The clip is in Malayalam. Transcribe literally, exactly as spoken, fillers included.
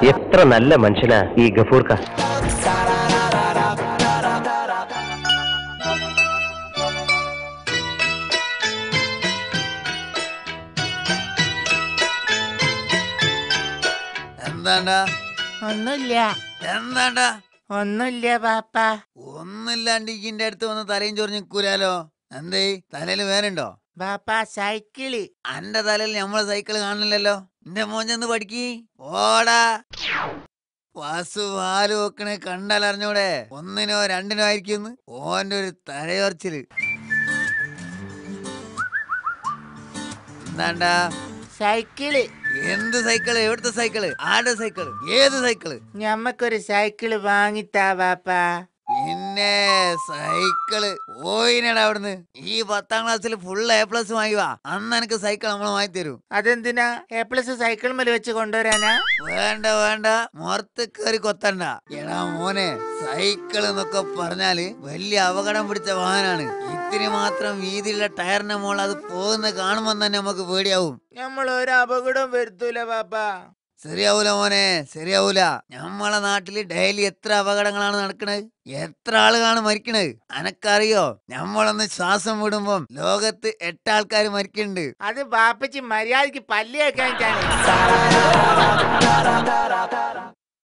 എത്ര നല്ല മനുഷ്യനാ ഈ ഗഫൂർക്ക. എന്താണ്ടാ? ഒന്നുമില്ല. എന്താണ്ടാ? ഒന്നുമില്ല പാപ്പ. ഒന്നില്ലാണ്ട് ഇന്റെ അടുത്ത് വന്ന് തലയും ചൊറിഞ്ഞ് നിക്കൂലാലോ. എന്തേ തലയില് വേനുണ്ടോ? ബാപ്പ സൈക്കിള്. അന്റെ തലയിൽ നമ്മളെ സൈക്കിള് കാണില്ലല്ലോ. എന്റെ മോൻ ചെന്ന് പഠിക്കി ഓടാ. വാസു പാല് വെക്കണേ കണ്ടാലറിഞ്ഞൂടെ ഒന്നിനോ രണ്ടിനോ ആയിരിക്കും ഓന്റെ ഒരു തലയോർച്ചില്. എന്താണ്ടാ? സൈക്കിള്. എന്ത് സൈക്കിള്? എവിടുത്തെ സൈക്കിള്? ആരുടെ സൈക്കിള്? ഏത് സൈക്കിള്? ഞമ്മക്കൊരു സൈക്കിള് വാങ്ങിത്താ ബാപ്പ. പിന്നെ സൈക്കിള് ഓയിനടാ അവിടുന്ന്. ഈ പത്താം ക്ലാസ്സിൽ ഫുൾ എ പ്ലസ് വാങ്ങിവാ, അന്ന് എനിക്ക് സൈക്കിൾ നമ്മൾ വാങ്ങി തരും. അതെന്തിനാ? എ പ്ലസ് സൈക്കിൾ മേലെ വെച്ച് കൊണ്ടുവരാനാ? വേണ്ട വേണ്ട, മുറത്ത് കയറി കൊത്തണ്ട. എടാ മോനെ, സൈക്കിൾ എന്നൊക്കെ പറഞ്ഞാല് വലിയ അപകടം പിടിച്ച വാഹനാണ്. ഇത്തിരി മാത്രം വീതിയുള്ള ടയറിന്റെ മോൾ അത് പോകുന്ന കാണുമ്പോൾ തന്നെ നമുക്ക് പേടിയാവും. നമ്മൾ ഒരു അപകടം വരുത്തൂല ബാപ്പ. ശരിയാവൂല മോനെ, ശരിയാവൂല. നമ്മളെ നാട്ടില് ഡെയിലി എത്ര അപകടങ്ങളാണ് നടക്കണത്, എത്ര ആളുകളാണ് മരിക്കണത് അനക്കറിയോ? നമ്മളൊന്ന് ശ്വാസം വിടുമ്പം ലോകത്ത് എട്ട് ആൾക്കാർ മരിക്കുന്നുണ്ട്. അത് ബാപ്പച്ചി മര്യാദക്ക് പല്ല് കേൾക്കാൻ.